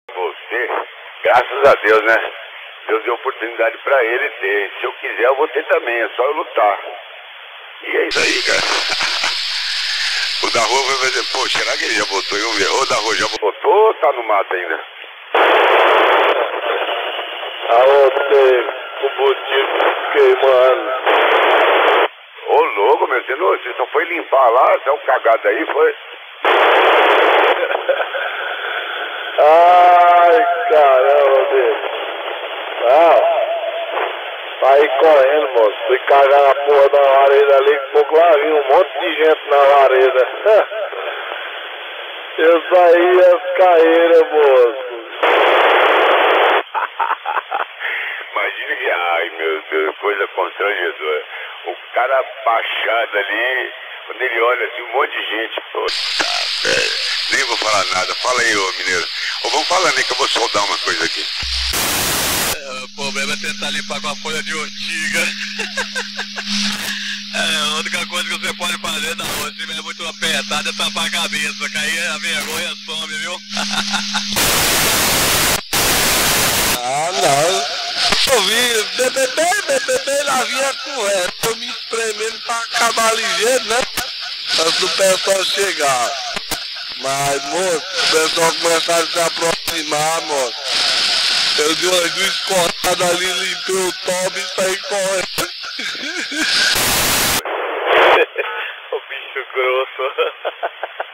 Você, graças a Deus, né? Deus deu oportunidade pra ele ter. Se eu quiser, eu vou ter também. É só eu lutar. E é isso aí, cara. O da rua vai fazer, pô, será que ele já voltou? Eu vi. O da rua já voltou ou tá no mato ainda? Aonde combustível queimando. Ô louco, meu, você só foi limpar lá, você é um cagado aí, foi? Ai, caramba, Deus. Não. Aí correndo, moço. Fui cagar na porra da vareda ali, que pouco lá vi um monte de gente na vareda. Eu saí as caíram, moço. Imagina que, ai meu Deus, coisa constrangedora. O cara baixado ali, quando ele olha assim, um monte de gente. velho. Nem vou falar nada. Fala aí, ô mineiro. Ou vamos falar nem que eu vou soldar uma coisa aqui. O problema é tentar limpar com a folha de ortiga. A única coisa que você pode fazer na rua, se estiver muito apertado, é tampar a cabeça. Cair a vergonha some, viu? Ah, não. Eu vi, bebê, lá vinha correto. Tô me espremendo pra acabar ligeiro, né? Antes do pessoal chegar. Mas, moço, o pessoal começaram a se aproximar, moço. Eu dei umas duas cortadas ali, limpei o tobo e saí correndo. O bicho grosso.